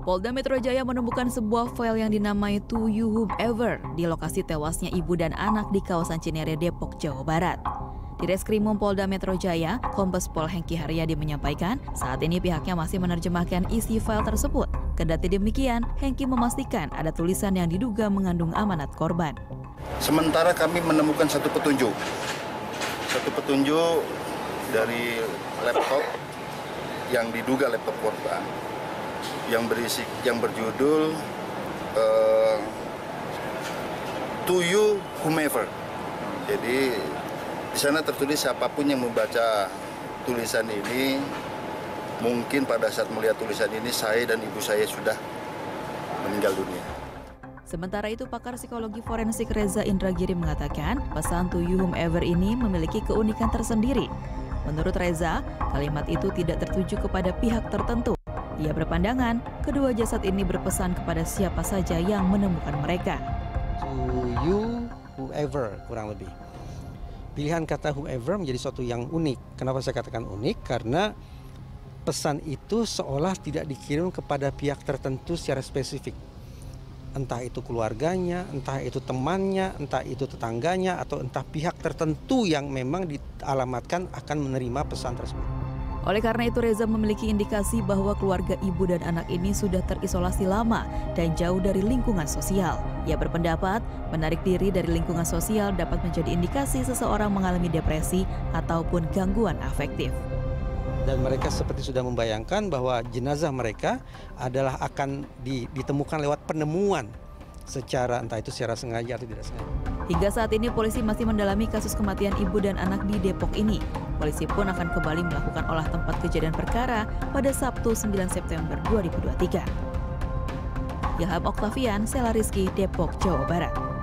Polda Metro Jaya menemukan sebuah file yang dinamai To You Whomever di lokasi tewasnya ibu dan anak di kawasan Cinere, Depok, Jawa Barat. Di Reskrimum Polda Metro Jaya, Kombes Pol Hengki Haryadi menyampaikan saat ini pihaknya masih menerjemahkan isi file tersebut. Kendati demikian, Hengki memastikan ada tulisan yang diduga mengandung amanat korban. Sementara kami menemukan satu petunjuk dari laptop yang diduga laptop korban, yang berjudul To You Whomever. Jadi di sana tertulis siapapun yang membaca tulisan ini, mungkin pada saat melihat tulisan ini saya dan ibu saya sudah meninggal dunia. Sementara itu, pakar psikologi forensik Reza Indragiri mengatakan pesan To You Whomever ini memiliki keunikan tersendiri. Menurut Reza, kalimat itu tidak tertuju kepada pihak tertentu. Ia berpandangan kedua jasad ini berpesan kepada siapa saja yang menemukan mereka. To you whoever, kurang lebih. Pilihan kata whoever menjadi suatu yang unik. Kenapa saya katakan unik? Karena pesan itu seolah tidak dikirim kepada pihak tertentu secara spesifik. Entah itu keluarganya, entah itu temannya, entah itu tetangganya, atau entah pihak tertentu yang memang dialamatkan akan menerima pesan tersebut. Oleh karena itu, Reza memiliki indikasi bahwa keluarga ibu dan anak ini sudah terisolasi lama dan jauh dari lingkungan sosial. Ia berpendapat, menarik diri dari lingkungan sosial dapat menjadi indikasi seseorang mengalami depresi ataupun gangguan afektif. Dan mereka seperti sudah membayangkan bahwa jenazah mereka adalah akan ditemukan lewat penemuan secara entah itu secara sengaja atau tidak sengaja. Hingga saat ini polisi masih mendalami kasus kematian ibu dan anak di Depok ini. Polisi pun akan kembali melakukan olah tempat kejadian perkara pada Sabtu 9 September 2023. Ilham Oktavian, Sela Rizky, Depok, Jawa Barat.